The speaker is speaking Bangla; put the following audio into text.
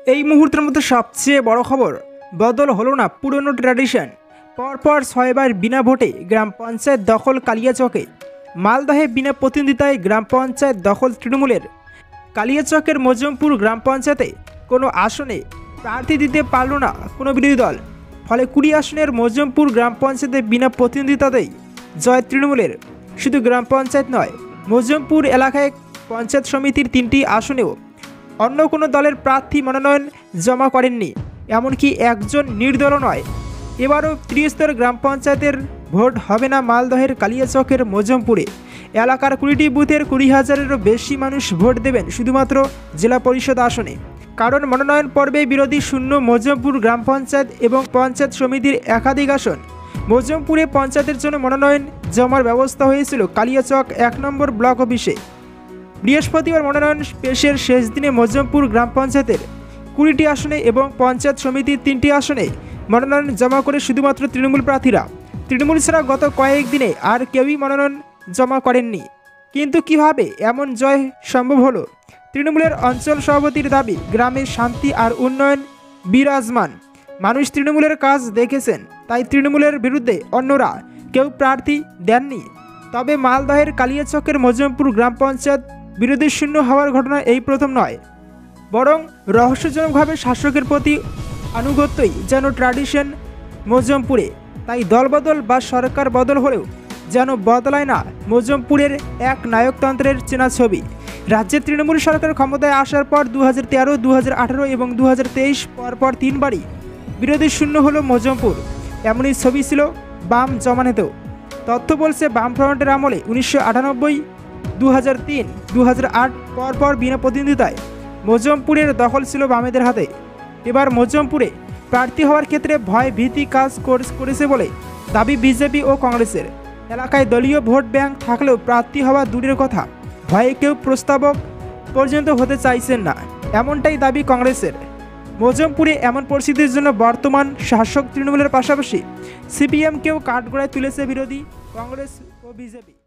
এই মুহূর্তের মধ্যে সবচেয়ে বড় খবর, বদল হলো না পুরনো ট্র্যাডিশন। পরপর 6 বার বিনা ভোটে গ্রাম পঞ্চায়েত দখল কালিয়াচকে। মালদহে বিনা প্রতিদ্বন্দ্বিতায় গ্রাম পঞ্চায়েত দখল তৃণমূলের। কালিয়াচকের মজমপুর গ্রাম পঞ্চায়েতে কোনো আসনে প্রার্থী দিতে পারল না কোনো বিরোধী দল। ফলে 20 আসনের মজমপুর গ্রাম পঞ্চায়েতে বিনা প্রতিদ্বন্দ্বিতাতেই জয় তৃণমূলের। শুধু গ্রাম পঞ্চায়েত নয়, মজমপুর এলাকায় পঞ্চায়েত সমিতির 3টি আসনেও অন্য কোনো দলের প্রার্থী মনোনয়ন জমা করেননি, এমনকি একজন নির্দলও নয়। এবারও ত্রিস্তর গ্রাম পঞ্চায়েতের ভোট হবে না মালদহের কালিয়াচকের মজমপুরে। এলাকার 20টি বুথের 20,000-এরও বেশি মানুষ ভোট দেবেন শুধুমাত্র জেলা পরিষদ আসনে। কারণ মনোনয়ন পর্বে বিরোধী শূন্য মজমপুর গ্রাম পঞ্চায়েত এবং পঞ্চায়েত সমিতির একাধিক আসন। মজমপুরে পঞ্চায়েতের জন্য মনোনয়ন জমার ব্যবস্থা হয়েছিল কালিয়াচক 1 নম্বর ব্লক অফিসে। বৃহস্পতিবার মনোনয়ন পেশের শেষ দিনে মজমপুর গ্রাম পঞ্চায়েতের 20টি আসনে এবং পঞ্চায়েত সমিতির 3টি আসনে মনোনয়ন জমা করে শুধুমাত্র তৃণমূল প্রার্থীরা। তৃণমূল ছাড়া গত কয়েকদিনে আর কেউই মনোনয়ন জমা করেননি। কিন্তু কিভাবে এমন জয় সম্ভব হলো? তৃণমূলের অঞ্চল সভাপতির দাবি, গ্রামে শান্তি আর উন্নয়ন বিরাজমান। মানুষ তৃণমূলের কাজ দেখেছেন, তাই তৃণমূলের বিরুদ্ধে অন্যরা কেউ প্রার্থী দেননি। তবে মালদহের কালিয়াচকের মজমপুর গ্রাম পঞ্চায়েত বিরোধী শূন্য হওয়ার ঘটনা এই প্রথম নয়, বরং রহস্যজনকভাবে শাসকের প্রতি আনুগত্যই যেন ট্র্যাডিশন মজমপুরে। তাই দলবদল বা সরকার বদল হলেও যেন বদলায় না মজমপুরের এক নায়কতন্ত্রের চেনা ছবি। রাজ্যের তৃণমূল সরকার ক্ষমতায় আসার পর 2013, 2018 এবং 2023 পরপর 3 বারই বিরোধী শূন্য হলো মজমপুর। এমনই ছবি ছিল বাম জমানেতেও। তথ্য বলছে, বামফ্রন্টের আমলে 1998, 2003, 2008 পরপর বিনা প্রতিদ্বন্দ্বিতায় মজমপুরের দখল ছিল বামেদের হাতে। এবার মজমপুরে প্রার্থী হওয়ার ক্ষেত্রে ভয় ভীতি কাজ করেছে বলে দাবি বিজেপি ও কংগ্রেসের। এলাকায় দলীয় ভোট ব্যাংক থাকলেও প্রার্থী হওয়া দূরের কথা, ভয়ে কেউ প্রস্তাবক পর্যন্ত হতে চাইছেন না, এমনটাই দাবি কংগ্রেসের। মজমপুরে এমন পরিস্থিতির জন্য বর্তমান শাসক তৃণমূলের পাশাপাশি সিপিএমকেও কাঠগড়ায় তুলেছে বিরোধী কংগ্রেস ও বিজেপি।